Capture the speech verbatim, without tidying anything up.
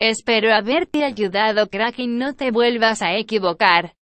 Espero haberte ayudado, crack, y no te vuelvas a equivocar.